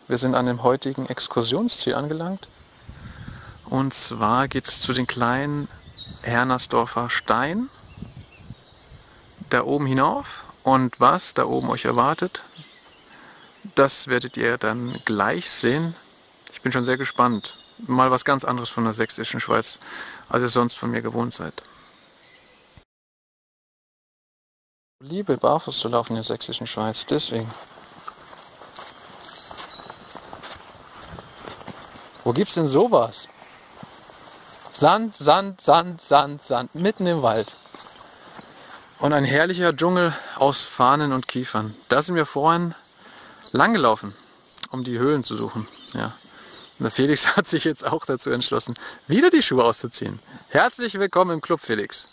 Wir sind an dem heutigen Exkursionsziel angelangt. Und zwar geht es zu den kleinen Hernersdorfer Stein. Da oben hinauf. Und was da oben euch erwartet, das werdet ihr dann gleich sehen. Ich bin schon sehr gespannt. Mal was ganz anderes von der sächsischen Schweiz, als ihr sonst von mir gewohnt seid. Ich liebe barfuß zu laufen in der sächsischen Schweiz, deswegen. Wo gibt's denn sowas? Sand, Sand, Sand, Sand, Sand, mitten im Wald. Und ein herrlicher Dschungel aus Farnen und Kiefern. Da sind wir vorhin lang gelaufen, um die Höhlen zu suchen. Ja. Und der Felix hat sich jetzt auch dazu entschlossen, wieder die Schuhe auszuziehen. Herzlich willkommen im Club, Felix.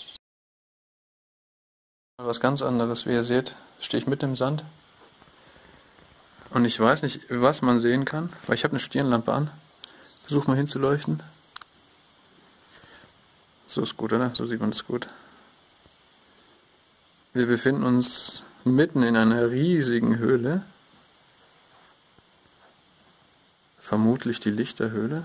Was ganz anderes, wie ihr seht, stehe ich mitten im Sand. Und ich weiß nicht, was man sehen kann, weil ich habe eine Stirnlampe an. Versuch mal hinzuleuchten. So ist gut, oder? So sieht man es gut. Wir befinden uns mitten in einer riesigen Höhle. Vermutlich die Lichterhöhle.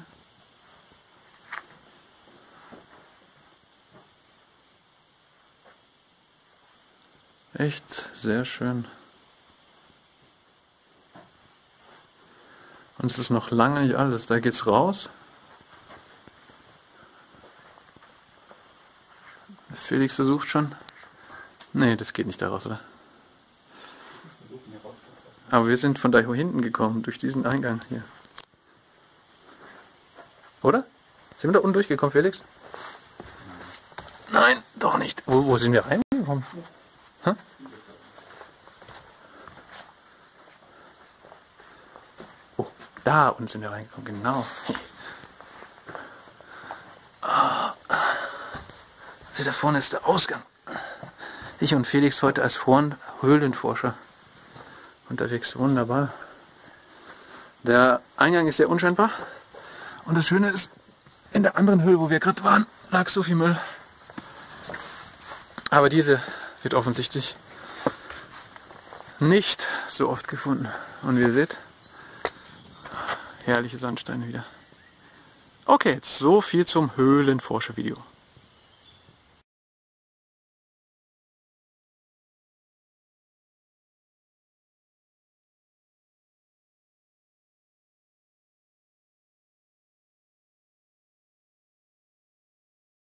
Echt sehr schön. Und es ist noch lange nicht alles. Da geht's raus. Felix versucht schon. Nee, das geht nicht da raus, oder? Aber wir sind von da hinten gekommen, durch diesen Eingang hier. Oder? Sind wir da unten durchgekommen, Felix? Nein, doch nicht. Wo sind wir reingekommen? Hä? Oh, da unten sind wir reingekommen, genau. Also da vorne ist der Ausgang. Ich und Felix heute als Höhlenforscher unterwegs, wunderbar. Der Eingang ist sehr unscheinbar. Und das Schöne ist, in der anderen Höhle, wo wir gerade waren, lag so viel Müll. Aber diese wird offensichtlich nicht so oft gefunden. Und wie ihr seht, herrliche Sandsteine wieder. Okay, jetzt so viel zum Höhlenforscher-Video.